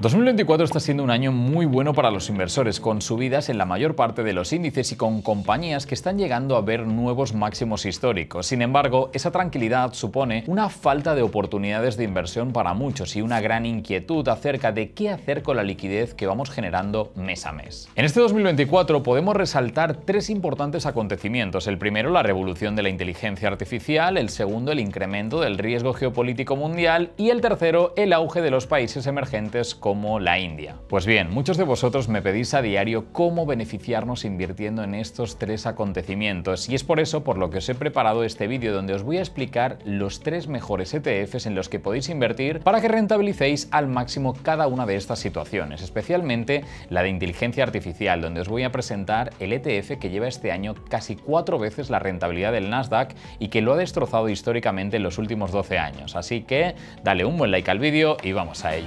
2024 está siendo un año muy bueno para los inversores, con subidas en la mayor parte de los índices y con compañías que están llegando a ver nuevos máximos históricos. Sin embargo, esa tranquilidad supone una falta de oportunidades de inversión para muchos y una gran inquietud acerca de qué hacer con la liquidez que vamos generando mes a mes. En este 2024 podemos resaltar tres importantes acontecimientos. El primero, la revolución de la inteligencia artificial; el segundo, el incremento del riesgo geopolítico mundial; y el tercero, el auge de los países emergentes como la India. Pues bien, muchos de vosotros me pedís a diario cómo beneficiarnos invirtiendo en estos tres acontecimientos, y es por eso por lo que os he preparado este vídeo donde os voy a explicar los tres mejores ETFs en los que podéis invertir para que rentabilicéis al máximo cada una de estas situaciones, especialmente la de inteligencia artificial, donde os voy a presentar el ETF que lleva este año casi 4 veces la rentabilidad del Nasdaq y que lo ha destrozado históricamente en los últimos 12 años. Así que dale un buen like al vídeo y vamos a ello.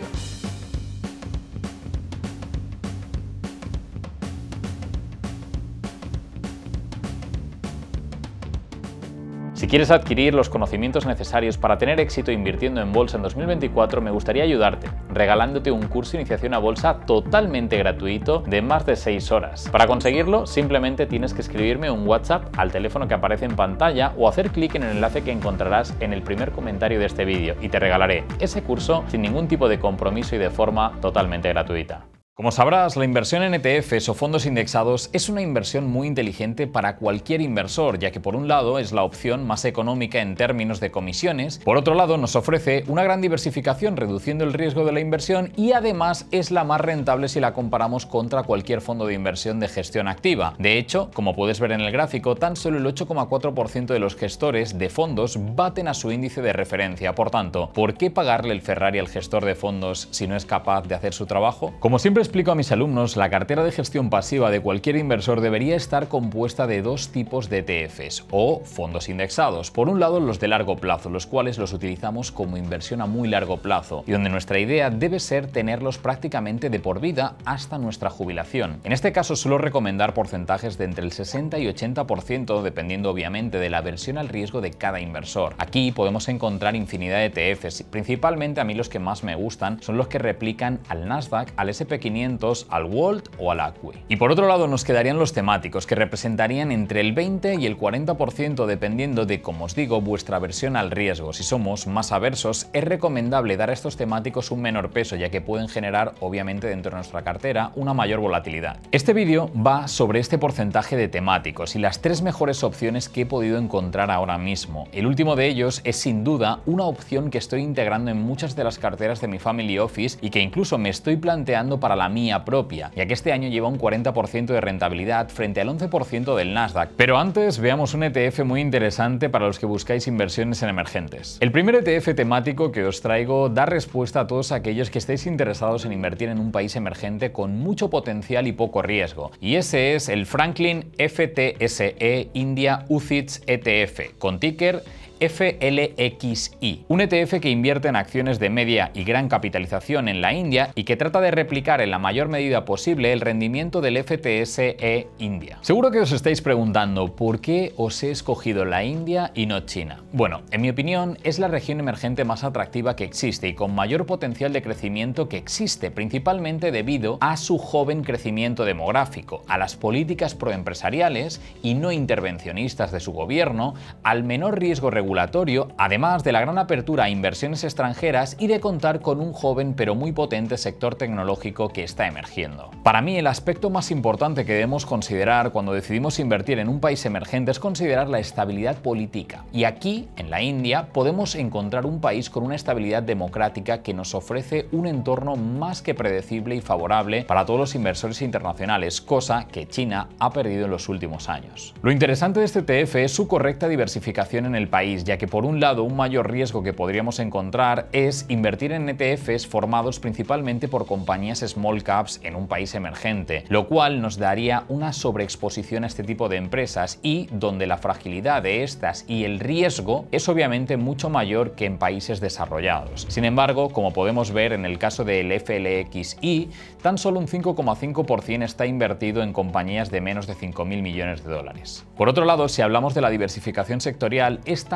Si quieres adquirir los conocimientos necesarios para tener éxito invirtiendo en bolsa en 2024, me gustaría ayudarte, regalándote un curso de iniciación a bolsa totalmente gratuito de más de 6 horas. Para conseguirlo, simplemente tienes que escribirme un WhatsApp al teléfono que aparece en pantalla o hacer clic en el enlace que encontrarás en el primer comentario de este vídeo y te regalaré ese curso sin ningún tipo de compromiso y de forma totalmente gratuita. Como sabrás, la inversión en ETFs o fondos indexados es una inversión muy inteligente para cualquier inversor, ya que por un lado es la opción más económica en términos de comisiones, por otro lado nos ofrece una gran diversificación reduciendo el riesgo de la inversión y además es la más rentable si la comparamos contra cualquier fondo de inversión de gestión activa. De hecho, como puedes ver en el gráfico, tan solo el 8,4% de los gestores de fondos baten a su índice de referencia. Por tanto, ¿por qué pagarle el Ferrari al gestor de fondos si no es capaz de hacer su trabajo? Como siempre explico a mis alumnos, la cartera de gestión pasiva de cualquier inversor debería estar compuesta de dos tipos de ETFs o fondos indexados. Por un lado, los de largo plazo, los cuales los utilizamos como inversión a muy largo plazo y donde nuestra idea debe ser tenerlos prácticamente de por vida hasta nuestra jubilación. En este caso suelo recomendar porcentajes de entre el 60 y 80%, dependiendo obviamente de la aversión al riesgo de cada inversor. Aquí podemos encontrar infinidad de ETFs, principalmente a mí los que más me gustan son los que replican al Nasdaq, al S&P 500, al World o al ACWI. Y por otro lado nos quedarían los temáticos, que representarían entre el 20 y el 40% dependiendo de, como os digo, vuestra aversión al riesgo. Si somos más aversos, es recomendable dar a estos temáticos un menor peso, ya que pueden generar, obviamente dentro de nuestra cartera, una mayor volatilidad. Este vídeo va sobre este porcentaje de temáticos y las tres mejores opciones que he podido encontrar ahora mismo. El último de ellos es sin duda una opción que estoy integrando en muchas de las carteras de mi Family Office y que incluso me estoy planteando para la mía propia, ya que este año lleva un 40% de rentabilidad frente al 11% del Nasdaq. Pero antes veamos un ETF muy interesante para los que buscáis inversiones en emergentes. El primer ETF temático que os traigo da respuesta a todos aquellos que estéis interesados en invertir en un país emergente con mucho potencial y poco riesgo, y ese es el Franklin FTSE India UCITS ETF, con ticker FLXI, un ETF que invierte en acciones de media y gran capitalización en la India y que trata de replicar en la mayor medida posible el rendimiento del FTSE India. Seguro que os estáis preguntando ¿por qué os he escogido la India y no China? Bueno, en mi opinión es la región emergente más atractiva que existe y con mayor potencial de crecimiento que existe, principalmente debido a su joven crecimiento demográfico, a las políticas proempresariales y no intervencionistas de su gobierno, al menor riesgo regulatorio, además de la gran apertura a inversiones extranjeras y de contar con un joven pero muy potente sector tecnológico que está emergiendo. Para mí, el aspecto más importante que debemos considerar cuando decidimos invertir en un país emergente es considerar la estabilidad política. Y aquí, en la India, podemos encontrar un país con una estabilidad democrática que nos ofrece un entorno más que predecible y favorable para todos los inversores internacionales, cosa que China ha perdido en los últimos años. Lo interesante de este ETF es su correcta diversificación en el país, ya que por un lado un mayor riesgo que podríamos encontrar es invertir en ETFs formados principalmente por compañías small caps en un país emergente, lo cual nos daría una sobreexposición a este tipo de empresas y donde la fragilidad de estas y el riesgo es obviamente mucho mayor que en países desarrollados. Sin embargo, como podemos ver en el caso del FLXI, tan solo un 5,5% está invertido en compañías de menos de 5.000 millones de dólares. Por otro lado, si hablamos de la diversificación sectorial, esta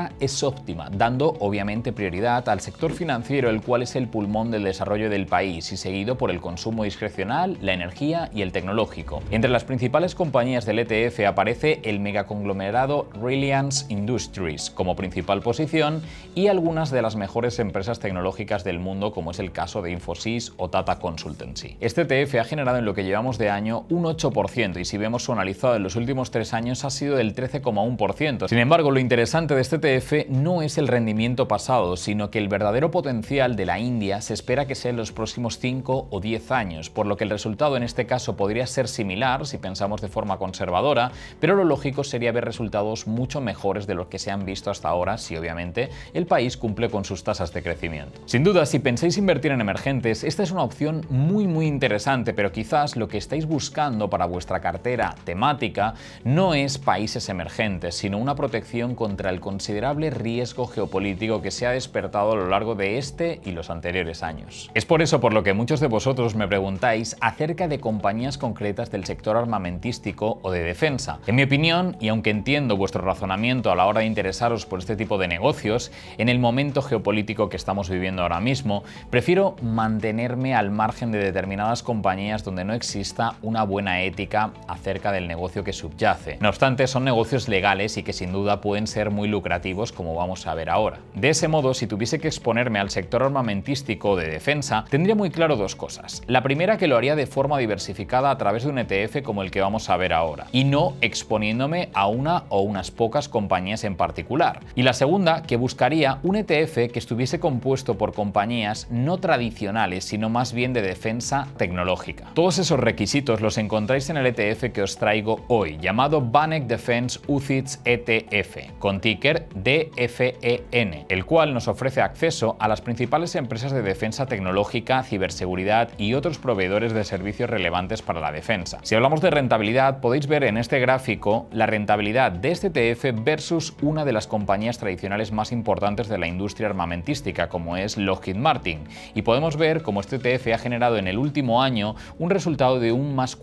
estrategia es óptima, dando obviamente prioridad al sector financiero, el cual es el pulmón del desarrollo del país, y seguido por el consumo discrecional, la energía y el tecnológico. Entre las principales compañías del ETF aparece el megaconglomerado Reliance Industries como principal posición y algunas de las mejores empresas tecnológicas del mundo, como es el caso de Infosys o Tata Consultancy. Este ETF ha generado en lo que llevamos de año un 8% y si vemos su analizado en los últimos 3 años ha sido del 13,1%. Sin embargo, lo interesante de este ETF no es el rendimiento pasado, sino que el verdadero potencial de la India se espera que sea en los próximos 5 o 10 años, por lo que el resultado en este caso podría ser similar si pensamos de forma conservadora, pero lo lógico sería ver resultados mucho mejores de los que se han visto hasta ahora si obviamente el país cumple con sus tasas de crecimiento. Sin duda, si pensáis invertir en emergentes, esta es una opción muy interesante, pero quizás lo que estáis buscando para vuestra cartera temática no es países emergentes, sino una protección contra el considerable riesgo geopolítico que se ha despertado a lo largo de este y los anteriores años. Es por eso por lo que muchos de vosotros me preguntáis acerca de compañías concretas del sector armamentístico o de defensa. En mi opinión, y aunque entiendo vuestro razonamiento a la hora de interesaros por este tipo de negocios, en el momento geopolítico que estamos viviendo ahora mismo, prefiero mantenerme al margen de determinadas compañías donde no exista una buena ética acerca del negocio que subyace. No obstante, son negocios legales y que sin duda pueden ser muy lucrativos, como vamos a ver ahora. De ese modo, si tuviese que exponerme al sector armamentístico o de defensa, tendría muy claro dos cosas. La primera, que lo haría de forma diversificada a través de un ETF como el que vamos a ver ahora, y no exponiéndome a una o unas pocas compañías en particular. Y la segunda, que buscaría un ETF que estuviese compuesto por compañías no tradicionales, sino más bien de defensa tecnológica. Todos esos requisitos los encontráis en el ETF que os traigo hoy, llamado Vanek Defense UCITS ETF, con ticker DFEN, el cual nos ofrece acceso a las principales empresas de defensa tecnológica, ciberseguridad y otros proveedores de servicios relevantes para la defensa. Si hablamos de rentabilidad, podéis ver en este gráfico la rentabilidad de este ETF versus una de las compañías tradicionales más importantes de la industria armamentística, como es Lockheed Martin, y podemos ver cómo este ETF ha generado en el último año un resultado de un más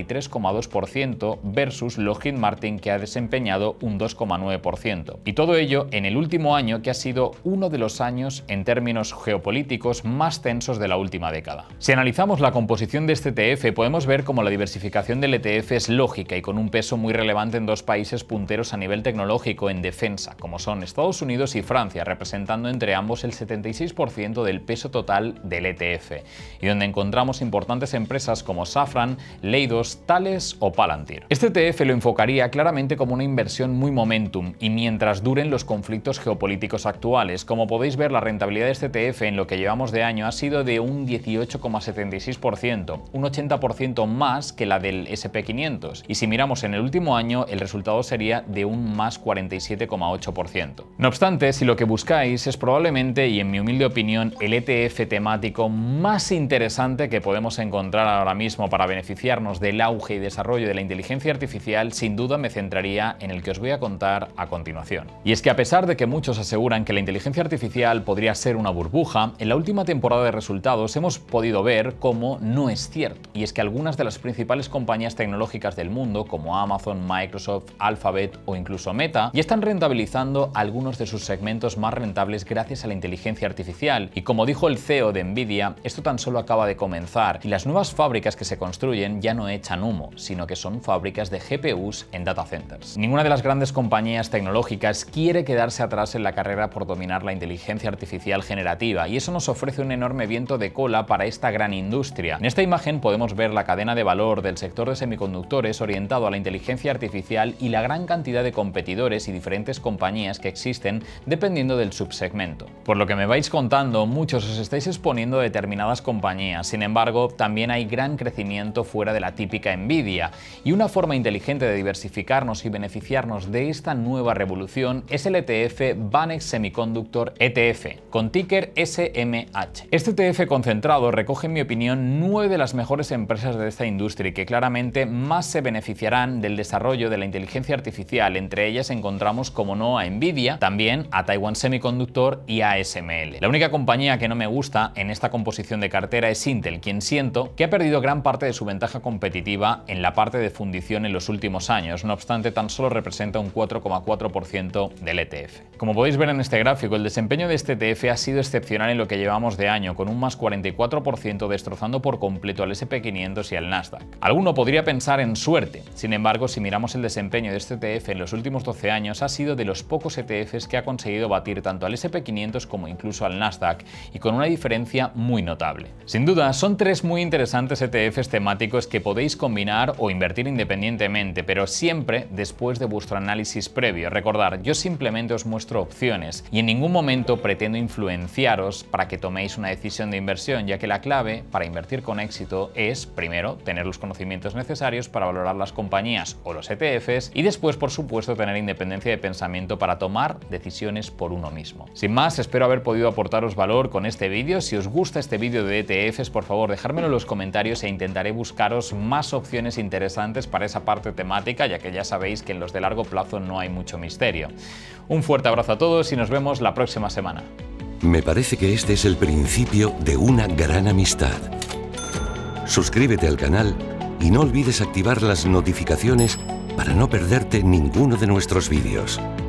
43,2% versus Lockheed Martin, que ha desempeñado un 2,9%. Y todo ello en el último año, que ha sido uno de los años en términos geopolíticos más tensos de la última década. Si analizamos la composición de este ETF, podemos ver cómo la diversificación del ETF es lógica y con un peso muy relevante en dos países punteros a nivel tecnológico en defensa, como son Estados Unidos y Francia, representando entre ambos el 76% del peso total del ETF, y donde encontramos importantes empresas como Safran, Leidos, Thales o Palantir. Este ETF lo enfocaría claramente como una inversión muy momentum y mientras duren los conflictos geopolíticos actuales. Como podéis ver, la rentabilidad de este ETF en lo que llevamos de año ha sido de un 18,76%, un 80% más que la del SP500, y si miramos en el último año el resultado sería de un más 47,8%. No obstante, si lo que buscáis es probablemente, y en mi humilde opinión, el ETF temático más interesante que podemos encontrar ahora mismo para beneficiarnos del auge y desarrollo de la inteligencia artificial, sin duda me centraría en el que os voy a contar a continuación. Y es que a pesar de que muchos aseguran que la inteligencia artificial podría ser una burbuja, en la última temporada de resultados hemos podido ver cómo no es cierto. Y es que algunas de las principales compañías tecnológicas del mundo, como Amazon, Microsoft, Alphabet o incluso Meta, ya están rentabilizando algunos de sus segmentos más rentables gracias a la inteligencia artificial. Y como dijo el CEO de Nvidia, esto tan solo acaba de comenzar y las nuevas fábricas que se construyen ya no echan humo, sino que son fábricas de GPUs en data centers. Ninguna de las grandes compañías tecnológicas quiere quedarse atrás en la carrera por dominar la inteligencia artificial generativa, y eso nos ofrece un enorme viento de cola para esta gran industria. En esta imagen podemos ver la cadena de valor del sector de semiconductores orientado a la inteligencia artificial y la gran cantidad de competidores y diferentes compañías que existen dependiendo del subsegmento. Por lo que me vais contando, muchos os estáis exponiendo a determinadas compañías. Sin embargo, también hay gran crecimiento fuera de la típica Nvidia, y una forma inteligente de diversificarnos y beneficiarnos de esta nueva revolución es el ETF Vanek Semiconductor ETF, con ticker SMH. Este ETF concentrado recoge, en mi opinión, 9 de las mejores empresas de esta industria que claramente más se beneficiarán del desarrollo de la inteligencia artificial. Entre ellas encontramos, como no, a Nvidia, también a Taiwan Semiconductor y a ASML. La única compañía que no me gusta en esta composición de cartera es Intel, quien siento que ha perdido gran parte de su ventaja competitiva en la parte de fundición en los últimos años. No obstante, tan solo representa un 4,4% del del ETF. Como podéis ver en este gráfico, el desempeño de este ETF ha sido excepcional en lo que llevamos de año, con un más 44% destrozando por completo al S&P 500 y al Nasdaq. Alguno podría pensar en suerte, sin embargo, si miramos el desempeño de este ETF en los últimos 12 años, ha sido de los pocos ETFs que ha conseguido batir tanto al S&P 500 como incluso al Nasdaq, y con una diferencia muy notable. Sin duda, son tres muy interesantes ETFs temáticos que podéis combinar o invertir independientemente, pero siempre después de vuestro análisis previo. Recordad, yo simplemente os muestro opciones y en ningún momento pretendo influenciaros para que toméis una decisión de inversión, ya que la clave para invertir con éxito es, primero, tener los conocimientos necesarios para valorar las compañías o los ETFs y después, por supuesto, tener independencia de pensamiento para tomar decisiones por uno mismo. Sin más, espero haber podido aportaros valor con este vídeo. Si os gusta este vídeo de ETFs, por favor, dejármelo en los comentarios e intentaré buscaros más opciones interesantes para esa parte temática, ya que ya sabéis que en los de largo plazo no hay mucho misterio. Un fuerte abrazo a todos y nos vemos la próxima semana. Me parece que este es el principio de una gran amistad. Suscríbete al canal y no olvides activar las notificaciones para no perderte ninguno de nuestros vídeos.